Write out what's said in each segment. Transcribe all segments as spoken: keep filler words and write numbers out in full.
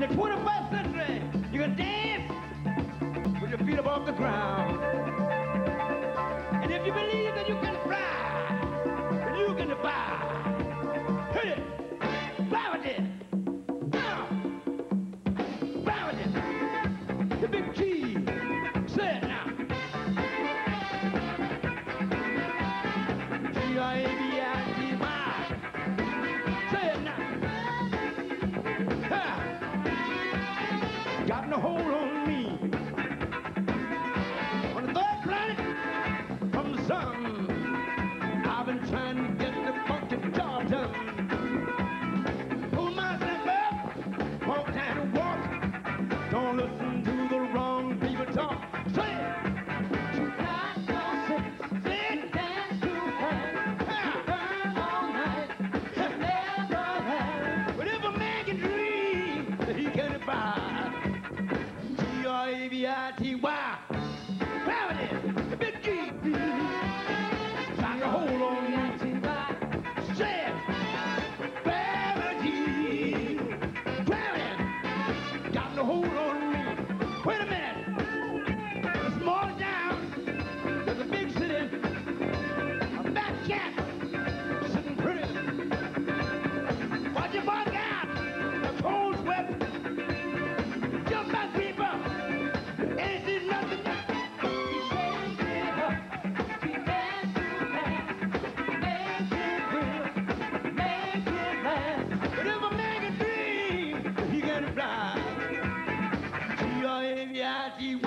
In the twenty-first century, you can dance with your feet above the ground. And if you believe that you can fly, then you can defy. Hit it! Fly with it! Now! Fly with it! The big key! Say it now! G R A B I T Y. Say it now! Ha! Got no hold on me. On the third planet from the sun, I've been trying to get the funky job done. Pull myself up, walk down and walk. Don't listen to the wrong people talk. Say it! G R A B I T Y. Gravity, the big G. Got a hold on me. Say it. Gravity. Gravity. Got a hold on me. Wait a minute. A small town. There's a big city. A fat cat sitting pretty. Watch your butt out. A cold sweat. Jump back, people. Ain't this nothing? But if a man can dream, he can fly. G R A B I T Y.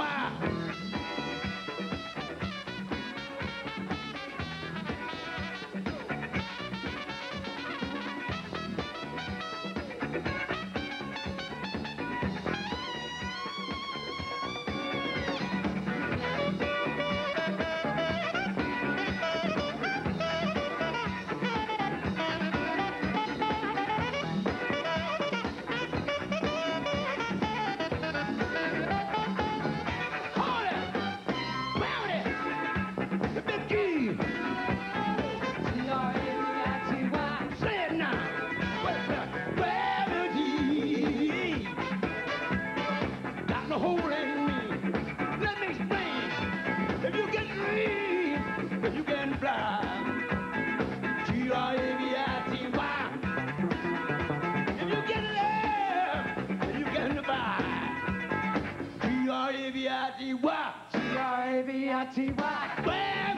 You can fly. G R A B I T Y. If you get love, you can buy. G R A B I T Y. G R A B I T Y. Well,